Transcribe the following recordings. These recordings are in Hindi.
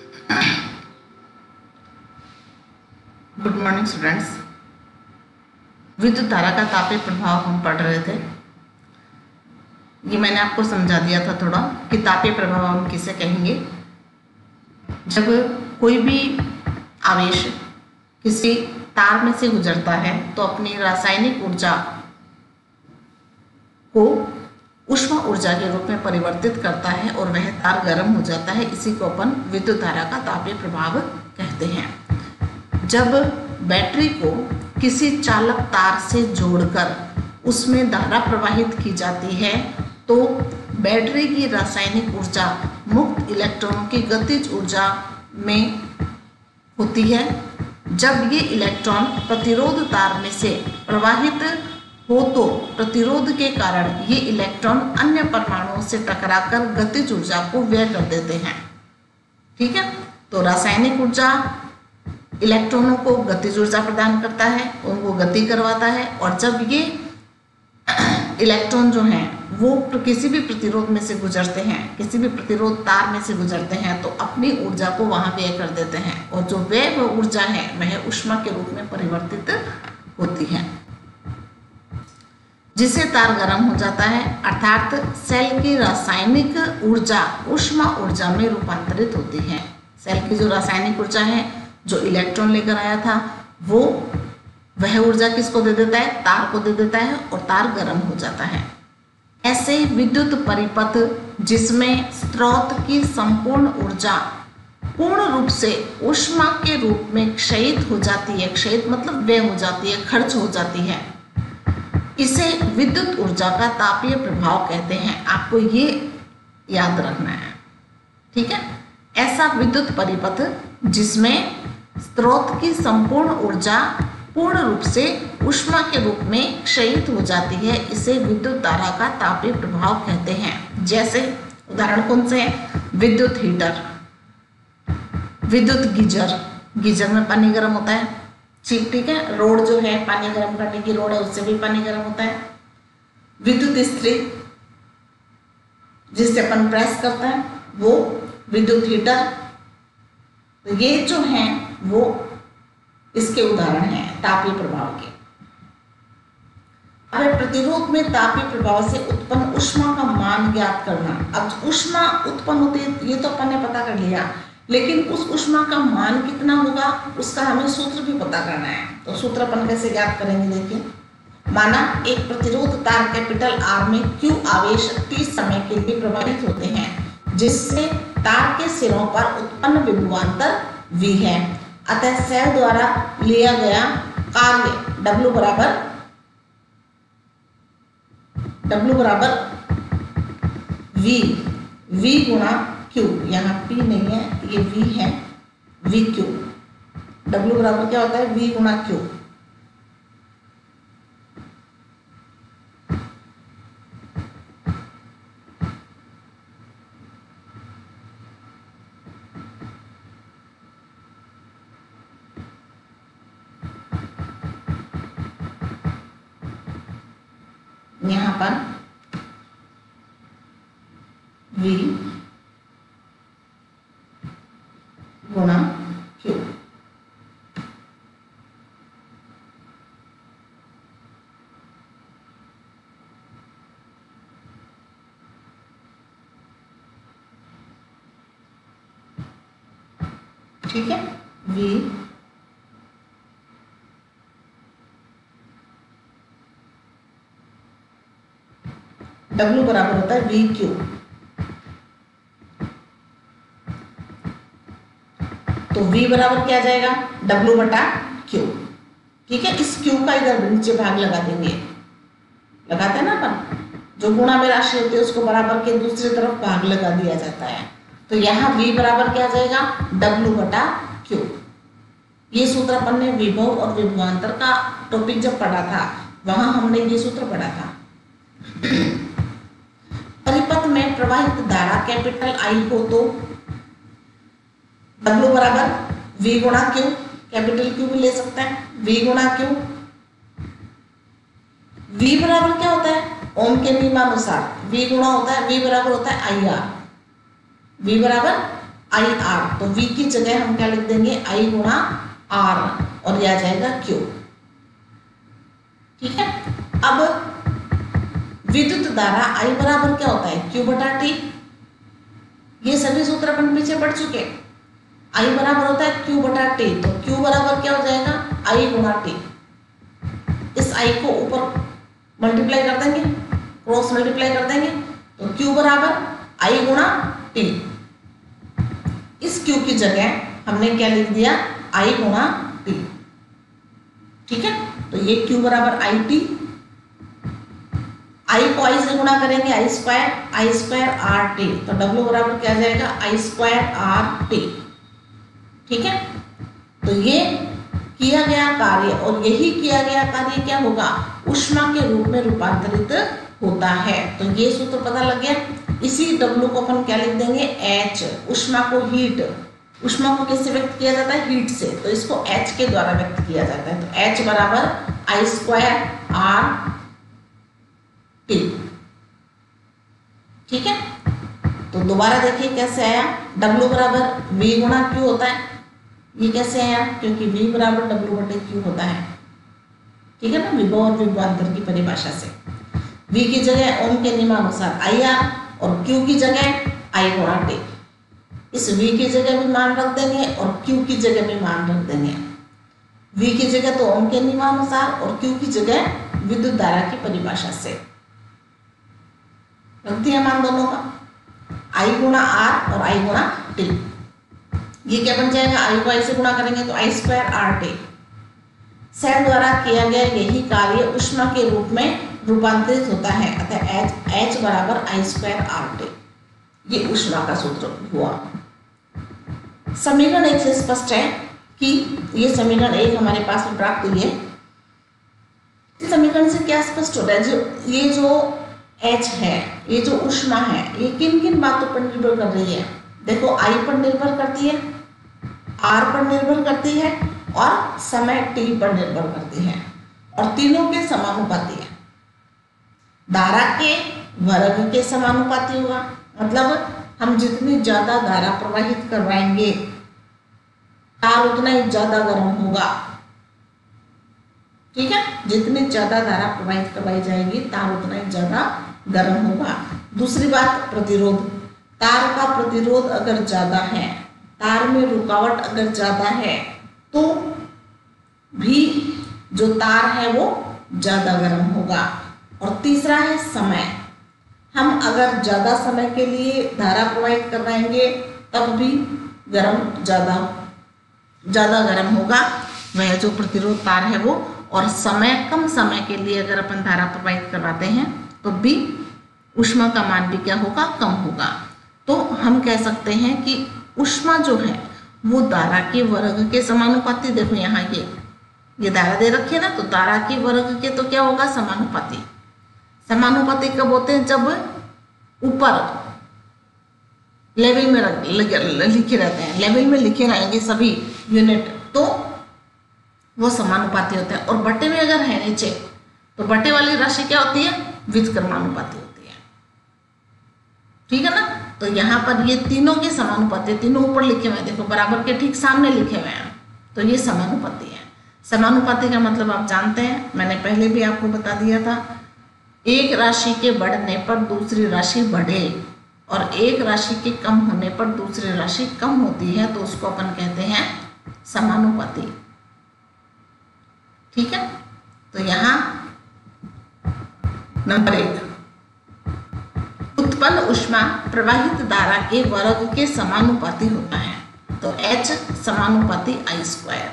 Good morning students. विद्युत धारा का तापीय प्रभाव हम पढ़ रहे थे। ये मैंने आपको समझा दिया था थोड़ा कि तापीय प्रभाव हम किसे कहेंगे। जब कोई भी आवेश किसी तार में से गुजरता है तो अपनी रासायनिक ऊर्जा को ऊष्मा ऊर्जा के रूप में परिवर्तित करता है और वह तार गर्म हो जाता है। इसी को अपन विद्युत धारा का तापीय प्रभाव कहते हैं। जब बैटरी को किसी चालक तार से जोड़कर उसमें धारा प्रवाहित की जाती है तो बैटरी की रासायनिक ऊर्जा मुक्त इलेक्ट्रॉनों की गतिज ऊर्जा में होती है। जब ये इलेक्ट्रॉन प्रतिरोध तार में से प्रवाहित हो तो प्रतिरोध के कारण ये इलेक्ट्रॉन अन्य परमाणुओं से टकराकर गतिज ऊर्जा को व्यय कर देते हैं। ठीक है, तो रासायनिक ऊर्जा इलेक्ट्रॉनों को गतिज ऊर्जा प्रदान करता है, उनको गति करवाता है। और जब ये इलेक्ट्रॉन जो हैं वो किसी भी प्रतिरोध में से गुजरते हैं, किसी भी प्रतिरोध तार में से गुजरते हैं तो अपनी ऊर्जा को वहां व्यय कर देते हैं और जो व्यय ऊर्जा है वह ऊष्मा के रूप में परिवर्तित होती है, जिससे तार गर्म हो जाता है। अर्थात सेल की रासायनिक ऊर्जा ऊष्मा ऊर्जा में रूपांतरित होती है। सेल की जो रासायनिक ऊर्जा है, जो इलेक्ट्रॉन लेकर आया था, वो वह ऊर्जा किसको दे देता है? तार को दे देता है और तार गर्म हो जाता है। ऐसे विद्युत परिपथ जिसमें स्रोत की संपूर्ण ऊर्जा पूर्ण रूप से ऊष्मा के रूप में क्षयित हो जाती है, क्षयित मतलब व्यय हो जाती है, खर्च हो जाती है, इसे विद्युत ऊर्जा का तापीय प्रभाव कहते हैं। आपको ये याद रखना है, ठीक है। ऐसा विद्युत परिपथ जिसमें स्रोत की संपूर्ण ऊर्जा पूर्ण रूप से ऊष्मा के रूप में क्षयित हो जाती है, इसे विद्युत धारा का तापीय प्रभाव कहते हैं। जैसे उदाहरण कौन से हैं? विद्युत हीटर, विद्युत गीजर, गीजर में पानी गर्म होता है, ठीक है। रोड जो है पानी गर्म करने की रोड है, उससे भी पानी गर्म होता है। विद्युत इस्त्री जिससे अपन प्रेस करते हैं वो विद्युत हीटर। तो ये जो हैं वो इसके उदाहरण हैं तापीय प्रभाव के। अब प्रतिरोध में तापीय प्रभाव से उत्पन्न ऊष्मा का मान ज्ञात करना। अब ऊष्मा उत्पन्न होती है ये तो अपन ने पता कर लिया, लेकिन उस ऊष्मा का मान कितना होगा उसका हमें सूत्र भी पता करना है। तो सूत्र अपन कैसे ज्ञात करेंगे? देखिए, माना एक प्रतिरोध तार कैपिटल R में Q आवेश T समय के लिए प्रवाहित होते हैं, जिससे तार के सिरों पर उत्पन्न विभवांतर V है। अतः सेल द्वारा लिया गया कार्य W बराबर V गुणा Q, यहाँ P नहीं है, ये V है, VQ। W बराबर क्या होता है? V गुणा Q। यहाँ पर V गुणा Q। ठीक है, V W बराबर होता है VQ। तो V बराबर क्या आ जाएगा? W बटा Q। ठीक है, इस Q का इधर नीचे भाग लगा देंगे, लगाते हैं ना अपन, जो गुणा में राशि होती है उसको बराबर के दूसरी तरफ भाग लगा दिया जाता है। तो यहाँ V बराबर क्या आ जाएगा? W बटा Q। ये सूत्र अपन ने विभव और विभवांतर का टॉपिक जब पढ़ा था वहां हमने ये सूत्र पढ़ा था। परिपथ में प्रवाहित धारा कैपिटल I हो तो W बराबर V गुणा Q, कैपिटल Q भी ले सकते हैं, V गुणा Q। V बराबर क्या होता है? ओम के नियमानुसार V गुणा होता है, V बराबर होता है IR। V बराबर आई आर, तो V की जगह हम क्या लिख देंगे I गुणा R और यह आ जाएगा Q। ठीक है, अब विद्युत धारा I बराबर क्या होता है Q बटा T। ये सभी सूत्र अपन पीछे पढ़ चुके। I बराबर होता है Q बटा T, तो Q बराबर क्या हो जाएगा I गुणा T। इस I को ऊपर मल्टीप्लाई कर देंगे, क्रॉस मल्टीप्लाई कर देंगे, तो Q बराबर I गुणा T। इस Q की जगह हमने क्या लिख दिया I गुणा T। ठीक है, तो ये Q बराबर IT, I को I से गुणा करेंगे I स्क्वायर RT, तो W बराबर क्या आ जाएगा I स्क्वायर RT। ठीक है, तो ये किया गया कार्य और यही किया गया कार्य क्या होगा ऊष्मा के रूप में रूपांतरित होता है। तो ये सूत्र पता लग गया। इसी W को अपन क्या लिख देंगे H। ऊष्मा को हीट, ऊष्मा को किससे व्यक्त किया जाता है हीट से, तो इसको H के द्वारा व्यक्त किया जाता है। तो H बराबर I स्क्वायर RT। ठीक है, तो दोबारा देखिए कैसे आया, W बराबर V गुणा Q होता है। ये कैसे आया, क्योंकि V बराबर W बटे Q होता है। ठीक है ना, विभव और विभवांतर की परिभाषा से V की जगह ओम के नियमानुसार IR और Q की जगह I गुणा T। इस V की जगह भी मान रख देंगे और Q की जगह भी मान रख देंगे। V की जगह तो ओम के नियमानुसार और Q की जगह विद्युत धारा की परिभाषा से रख दिया मान दोनों का, I गुणा R और I गुणा T। ये क्या बन जाएगा, I को I से गुणा करेंगे तो I स्क्वायर RT। सेल द्वारा किया गया यही कार्य ऊष्मा के रूप में रूपांतरित होता है, अतः H बराबर I स्क्वायर RT। ये ऊष्मा का सूत्र हुआ। समीकरण 1 से स्पष्ट है कि ये समीकरण 1 हमारे पास में प्राप्त हुई है। इस समीकरण से क्या स्पष्ट हो रहा है, जो ये जो H है, ये जो ऊष्मा है, ये किन किन बातों पर निर्भर कर रही है। देखो I पर निर्भर करती है, R पर निर्भर करती है और समय T पर निर्भर करती है, और तीनों के समानुपाती है। धारा के वर्ग के समानुपाती होगा, मतलब हम जितनी ज्यादा धारा प्रवाहित करवाएंगे तार उतना ही ज्यादा गर्म होगा। ठीक है, जितनी ज्यादा धारा प्रवाहित करवाई जाएगी तार उतना ही ज्यादा गर्म होगा। दूसरी बात प्रतिरोध, तार का प्रतिरोध अगर ज्यादा है, तार में रुकावट अगर ज्यादा है, तो भी जो तार है वो ज्यादा गर्म होगा। और तीसरा है समय, हम अगर ज्यादा समय के लिए धारा प्रवाहित करवाएंगे तब भी ज्यादा गर्म होगा वह जो प्रतिरोध तार है वो, और कम समय के लिए अगर अपन धारा प्रवाहित करवाते हैं तो भी ऊष्मा का मान भी क्या होगा, कम होगा। तो हम कह सकते हैं कि ऊष्मा जो है वो धारा के वर्ग के समानुपाती। देखो यहाँ ये धारा दे रखी है ना, तो धारा के वर्ग के तो क्या होगा समानुपाती। समानुपाती कब होते हैं, जब ऊपर लेवल में लिखे रहते हैं, लेवल में लिखे रहेंगे सभी यूनिट, तो वो समानुपाती होते हैं। और बटे में अगर है नीचे, तो बटे वाली राशि क्या होती है, व्युत्क्रमानुपाती होती है। ठीक है ना, तो यहाँ पर ये तीनों के समानुपाती, तीनों ऊपर लिखे हुए हैं, देखो बराबर के ठीक सामने लिखे हुए हैं, तो ये समानुपाती है। समानुपाती का मतलब आप जानते हैं, मैंने पहले भी आपको बता दिया था, एक राशि के बढ़ने पर दूसरी राशि बढ़े और एक राशि के कम होने पर दूसरी राशि कम होती है, तो उसको अपन कहते हैं समानुपाती। ठीक है, तो यहाँ नंबर 1, उत्पन्न ऊष्मा प्रवाहित धारा के वर्ग के समानुपाती होता है, तो H समानुपाती I स्क्वायर।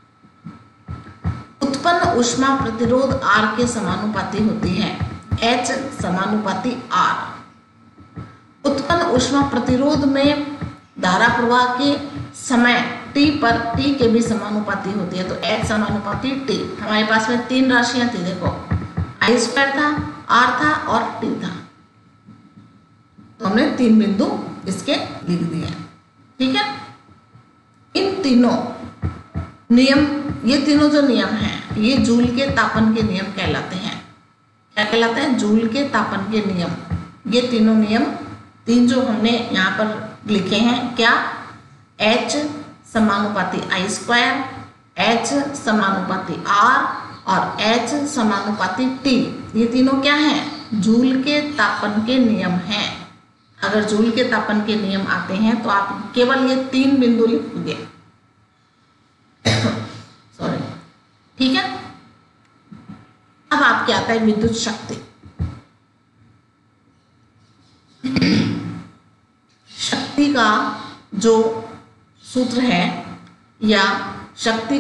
उत्पन्न ऊष्मा प्रतिरोध R के समानुपाती होती है, H समानुपाती R। उत्पन्न ऊष्मा प्रतिरोध में धारा प्रवाह के समय T पर T के भी समानुपाती होती है, तो H समानुपाती T। हमारे पास में 3 राशियां थी, देखो I स्क्वायर था, R था और T था, तो हमने 3 बिंदु इसके लिख दिए। ठीक है, इन तीनों नियम, ये तीनों जो नियम हैं, ये जूल के तापन के नियम कहलाते हैं। क्या कहलाते हैं, जूल के तापन के नियम। ये तीनों नियम, 3 जो हमने यहाँ पर लिखे हैं, क्या H समानुपाती I स्क्वायर, H समानुपाती R और H समानुपाती T। ये तीनों क्या हैं? जूल के तापन के नियम हैं। अगर जूल के तापन के नियम आते हैं तो आप केवल ये 3 बिंदु लिखोगे। सॉरी, ठीक है। अब आपके आता है विद्युत शक्ति। शक्ति का जो सूत्र है या शक्ति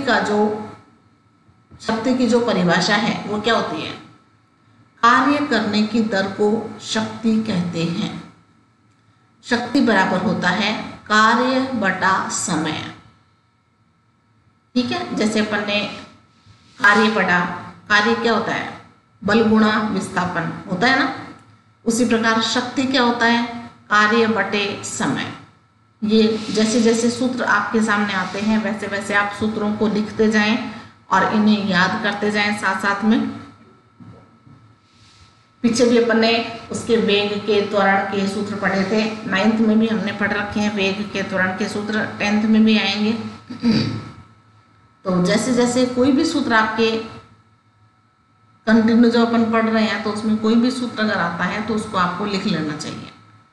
की जो परिभाषा है वो क्या होती है? कार्य करने की दर को शक्ति कहते हैं। शक्ति बराबर होता है कार्य बटा समय। ठीक है, जैसे अपन ने कार्य क्या होता है? बल गुणा विस्थापन होता है ना। उसी प्रकार शक्ति क्या होता है? कार्य बटे समय। ये जैसे जैसे सूत्र आपके सामने आते हैं वैसे वैसे आप सूत्रों को लिखते जाएं और इन्हें याद करते जाएं साथ साथ में। पीछे भी अपन ने उसके वेग के त्वरण के सूत्र पढ़े थे, 9th में भी हमने पढ़ रखे हैं वेग के त्वरण के सूत्र, 10th में भी आएंगे। तो जैसे जैसे कोई भी सूत्र आपके कंटिन्यू जो अपन पढ़ रहे हैं तो उसमें कोई भी सूत्र अगर आता है तो उसको आपको लिख लेना चाहिए।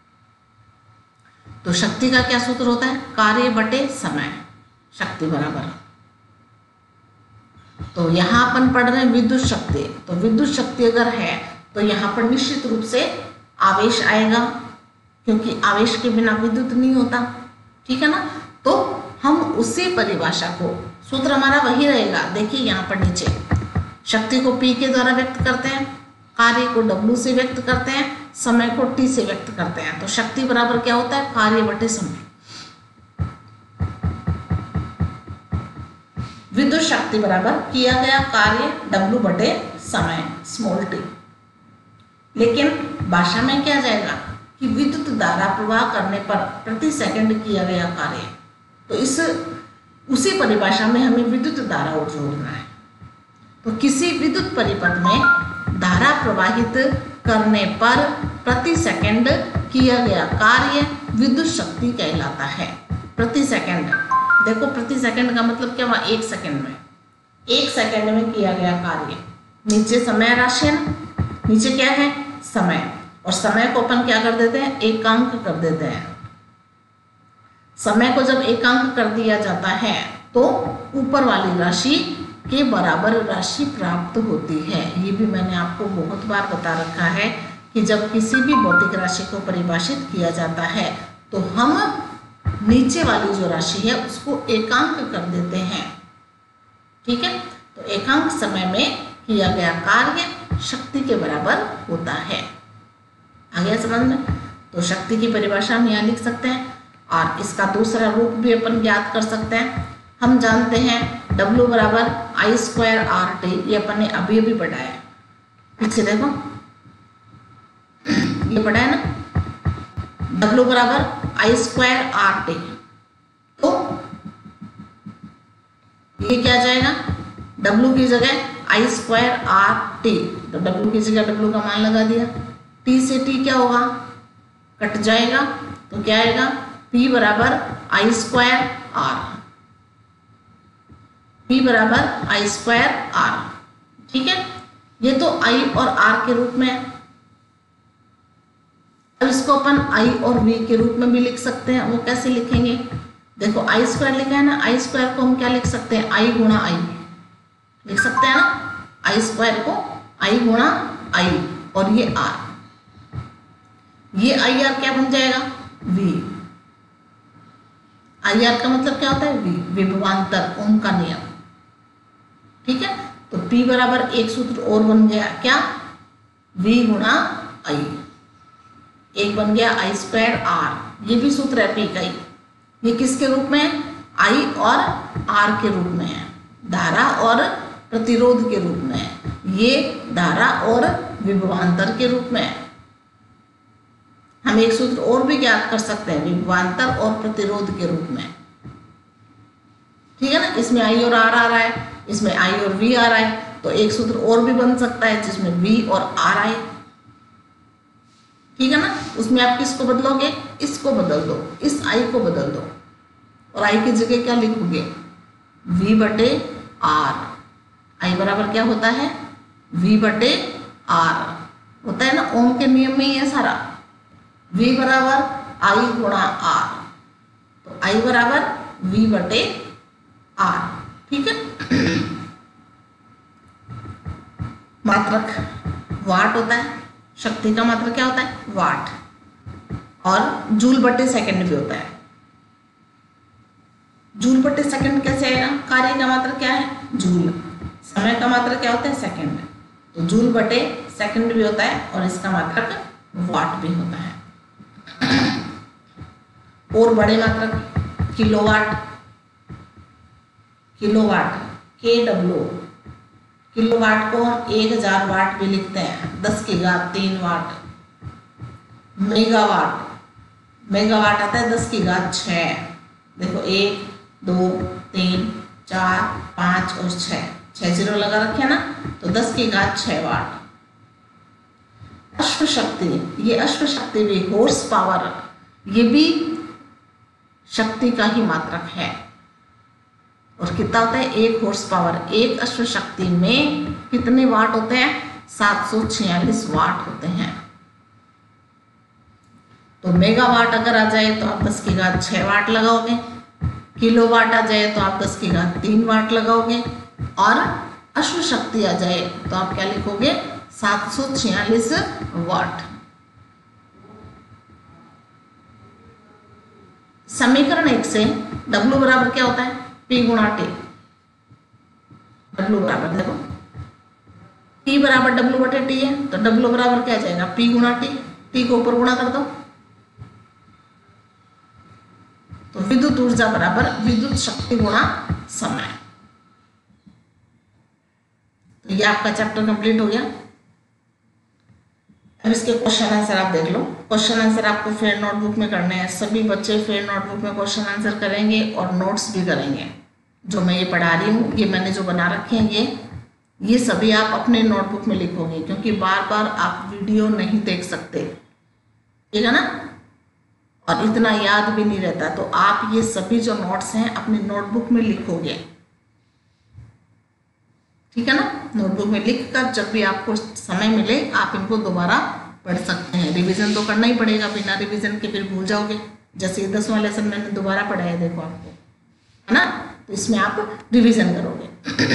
तो शक्ति का क्या सूत्र होता है? कार्य बटे समय, शक्ति बराबर। तो यहाँ अपन पढ़ रहे हैं विद्युत शक्ति। तो विद्युत शक्ति अगर है तो यहाँ पर निश्चित रूप से आवेश आएगा, क्योंकि आवेश के बिना विद्युत नहीं होता। ठीक है ना। तो हम उसी परिभाषा को, सूत्र हमारा वही रहेगा। देखिए यहाँ पर नीचे शक्ति को P के द्वारा व्यक्त करते हैं, कार्य को W से व्यक्त करते हैं, समय को T से व्यक्त करते हैं। तो शक्ति बराबर क्या होता है? कार्य बटे समय। विद्युत शक्ति बराबर किया गया कार्य W बटे समय, स्मॉल t। लेकिन भाषा में क्या जाएगा कि विद्युत धारा प्रवाह करने पर प्रति सेकंड किया गया कार्य। तो उसी परिभाषा में हमें विद्युत धारा को जोड़ना है। तो किसी विद्युत परिपथ में धारा प्रवाहित करने पर प्रति सेकंड किया गया कार्य विद्युत शक्ति कहलाता है। प्रति सेकंड, देखो प्रति सेकंड का मतलब क्या हुआ? 1 सेकंड में, 1 सेकंड में किया गया कार्य। नीचे समय राशि है ना, नीचे क्या है? समय। और समय को अपन क्या कर देते हैं? एकांक कर देते हैं। समय को जब एकांक कर दिया जाता है तो ऊपर वाली राशि के बराबर राशि प्राप्त होती है। ये भी मैंने आपको बहुत बार बता रखा है कि जब किसी भी भौतिक राशि को परिभाषित किया जाता है तो हम नीचे वाली जो राशि है उसको एकांक कर देते हैं। ठीक है। तो एकांक समय में किया गया कार्य शक्ति के बराबर होता है। आ गया समझ में? तो शक्ति की परिभाषा हम यहाँ लिख सकते हैं और इसका दूसरा रूप भी अपन ज्ञात कर सकते हैं। हम जानते हैं W बराबर I स्क्वायर RT, ये अपन ने अभी अभी पढ़ा है। पीछे देखो ये पढ़ा है ना, W बराबर I स्क्वायर RT। तो ये क्या जाएगा? W की जगह I स्क्वायर RT, तो W की जगह W का मान लगा दिया। T से T क्या होगा? कट जाएगा। तो क्या आएगा? P बराबर I स्क्वायर R, P बराबर I स्क्वायर R। ठीक है। ये तो I और R के रूप में है। अब इसको अपन I और V के रूप में भी लिख सकते हैं। वो कैसे लिखेंगे? देखो I स्क्वायर लिखा है ना, I स्क्वायर को हम क्या लिख सकते हैं? I गुणा I लिख सकते हैं ना। I स्क्वायर को I गुणा I और ये R, ये आई आर क्या बन जाएगा? V। आई आर का मतलब क्या होता है? V, विभवांतर, ओम का नियम। ठीक है। तो P बराबर एक सूत्र और बन गया, क्या? V गुणा I, एक बन गया I स्क्वायर R। ये भी सूत्र है P का ही। ये किसके रूप में है? I और R के रूप में है, धारा और प्रतिरोध के रूप में है। ये धारा और विभवांतर के रूप में है। हम एक सूत्र और भी ज्ञात कर सकते हैं विभवांतर और प्रतिरोध के रूप में। ठीक है ना। इसमें I और R आ रहा है, इसमें I और V आ रहा है, तो एक सूत्र और भी बन सकता है जिसमें V और R आए। ठीक है ना। उसमें आप किसको बदलोगे? इसको बदल दो, इस I को बदल दो। और आई की जगह क्या लिखोगे, v बटे आर। आई बराबर क्या होता है, v बटे आर होता है ना, ओम के नियम में ही है सारा। v बराबर आई गुणा आर, तो आई बराबर v बटे आर। ठीक है। मात्रक वाट होता है, शक्ति का मात्रक क्या होता है, वाट। और जूल बटे सेकंड भी होता है। जूल बटे सेकंड कैसे आएगा, कार्य का मात्रक क्या है, जूल। समय का मात्रक क्या होता है, सेकंड। तो जूल बटे सेकंड भी होता है और इसका मात्रक वाट भी होता है। और बड़े मात्रक किलोवाट, किलोवाट KW, किलोवाट को हम 1000 वाट भी लिखते हैं, 10 की घात 3 वाट। मेगावाट, मेगावाट आता है 10 की घात 6। देखो 1 2 3 4 5 और 6 जीरो लगा रखे हैं ना, तो 10 की घात 6 वाट। अश्व शक्ति, ये अश्व शक्ति भी, हॉर्स पावर, ये भी शक्ति का ही मात्रक है। और कितना होता है, 1 हॉर्स पावर, 1 अश्व शक्ति में कितने वाट होते हैं, 746 वाट होते हैं। तो मेगावाट अगर आ जाए तो आप 10 की घात 6 वाट लगाओगे, किलोवाट आ जाए तो आप 10 की घात 3 वाट लगाओगे, और अश्व शक्ति आ जाए तो आप क्या लिखोगे, 746 वाट। समीकरण 1 से W बराबर क्या होता है, P गुणा T। W बराबर देखो P बराबर W बटे T है, तो W बराबर क्या आ जाएगा, P गुणा T। T को ऊपर गुणा कर दो, तो विद्युत ऊर्जा बराबर विद्युत शक्ति गुणा समय। तो ये आपका चैप्टर कंप्लीट हो गया। अब इसके क्वेश्चन आंसर आप देख लो। क्वेश्चन आंसर आपको फेयर नोटबुक में करने हैं। सभी बच्चे फेयर नोटबुक में क्वेश्चन आंसर करेंगे और नोट्स भी करेंगे। जो मैं ये पढ़ा रही हूँ, ये मैंने जो बना रखे हैं, ये सभी आप अपने नोटबुक में लिखोगे, क्योंकि बार बार आप वीडियो नहीं देख सकते, ठीक है ना, और इतना याद भी नहीं रहता। तो आप ये सभी जो नोट्स हैं अपनी नोटबुक में लिखोगे, ठीक है ना। नोटबुक में लिख कर जब भी आपको समय मिले आप इनको दोबारा पढ़ सकते हैं। रिवीजन तो करना ही पड़ेगा, बिना रिवीजन के फिर भूल जाओगे। जैसे 10वां लेसन मैंने दोबारा पढ़ाया, देखो आपको, है ना, तो इसमें आप रिवीजन करोगे।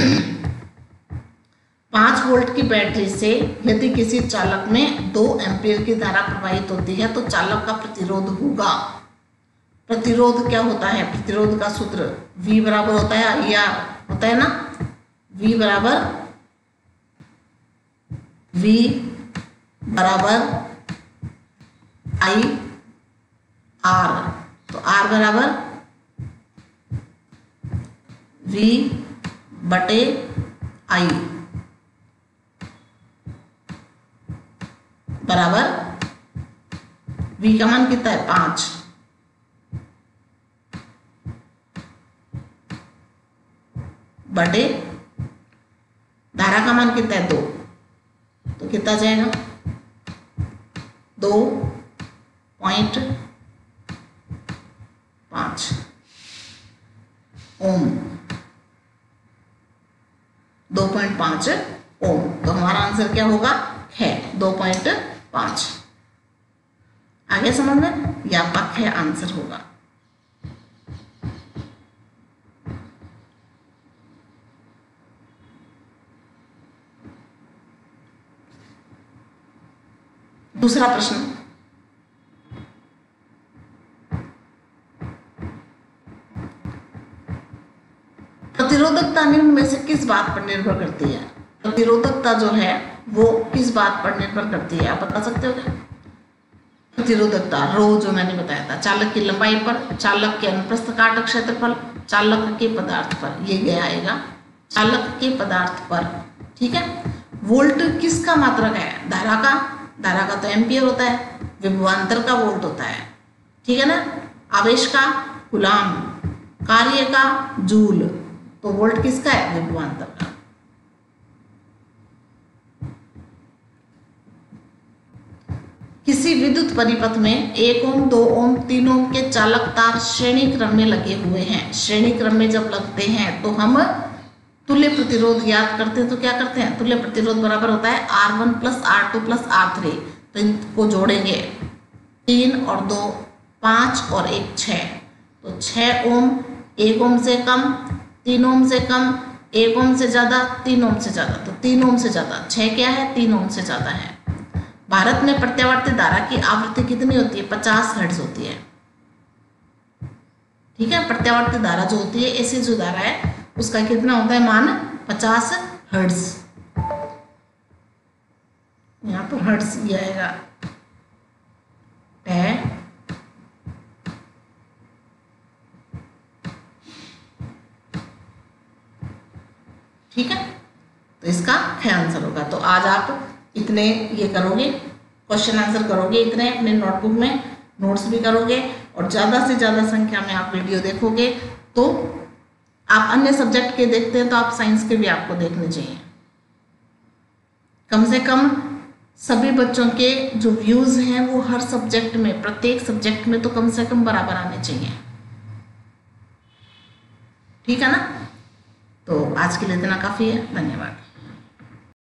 5 वोल्ट की बैटरी से यदि किसी चालक में 2 एम्पीयर की धारा प्रवाहित होती है तो चालक का प्रतिरोध होगा। प्रतिरोध क्या होता है, प्रतिरोध का सूत्र V बराबर होता है IR होता है ना, V बराबर IR, तो R बराबर V बटे I बराबर V का मान कितना है 5, बटे धारा का मान कितना है 2, तो कितना जाएगा 2.5 ओम, 2.5 ओम। तो हमारा आंसर क्या होगा है 2.5। आगे समझ में, यह आपका है आंसर होगा। दूसरा प्रश्न, प्रतिरोधकता निम्न में से किस बात पर निर्भर करती है। प्रतिरोधकता जो है वो किस बात पर निर्भर करती है, आप बता सकते हो क्या। प्रतिरोधकता रो जो मैंने बताया था, चालक की लंबाई पर, चालक के अनुप्रस्थ काट क्षेत्रफल, चालक के पदार्थ पर, ये गया आएगा चालक के पदार्थ पर, ठीक है। वोल्ट किसका मात्रक है, धारा का, धारा का तो एम्पियर होता है, विभवांतर का वोल्ट होता है, ठीक है ना। आवेश का कूलाम, कार्य का जूल, तो वोल्ट किसका है, विभवांतर का। किसी विद्युत परिपथ में 1 ओम 2 ओम 3 ओम के चालक तार श्रेणी क्रम में लगे हुए हैं। श्रेणी क्रम में जब लगते हैं तो हम तुल्य प्रतिरोध याद करते हैं। तो क्या करते हैं, तुल्य प्रतिरोध बराबर होता है R1 plus R2 plus R3। तो इनको जोड़ेंगे, 3 और 2 5 और 1 6। तो 6 ओम 1 ओम से कम, 3 ओम से कम, 1 ओम से ज़्यादा, 3 ओम से ज़्यादा। तो 3 ओम से ज़्यादा, 6 क्या है, 3 ओम से ज़्यादा है। भारत में प्रत्यावर्ती धारा की आवृत्ति कितनी होती है, 50 हर्ट्ज होती है। ठीक है, प्रत्यावर्ती धारा जो होती है, ऐसी जो धारा है उसका कितना होता है मान, 50 हर्ट्ज। यहाँ पर हर्ट्ज ही आएगा। ठीक है, तो इसका क्या आंसर होगा। तो आज आप इतने ये करोगे, क्वेश्चन आंसर करोगे, इतने अपने नोटबुक में नोट्स भी करोगे और ज़्यादा से ज़्यादा संख्या में आप वीडियो देखोगे। तो आप अन्य सब्जेक्ट के देखते हैं तो आप साइंस के भी आपको देखने चाहिए। कम से कम सभी बच्चों के जो व्यूज़ हैं वो हर सब्जेक्ट में, प्रत्येक सब्जेक्ट में तो कम से कम बराबर आने चाहिए। ठीक है ना। तो आज के लिए इतना काफ़ी है। धन्यवाद।